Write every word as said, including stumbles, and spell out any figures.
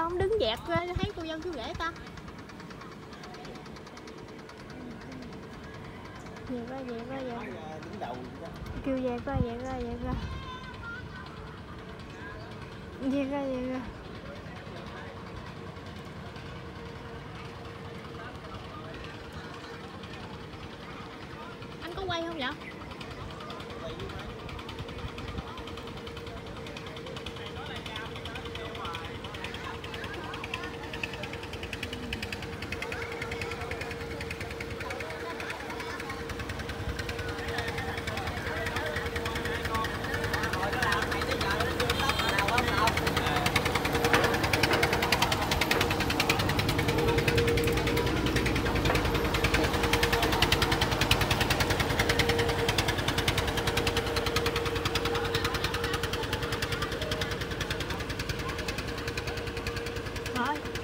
sao không đứng dẹt ra thấy cô dâu chú rể ta? Về ra về ra về. Kêu về ra về ra về ra. Về ra về ra. Anh có quay không vậy? Thôi